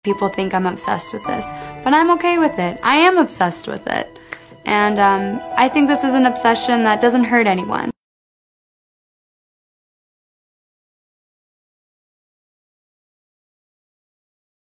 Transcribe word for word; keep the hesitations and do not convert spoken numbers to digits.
people think I'm obsessed with this, but I'm okay with it. I am obsessed with it. And um, I think this is an obsession that doesn't hurt anyone.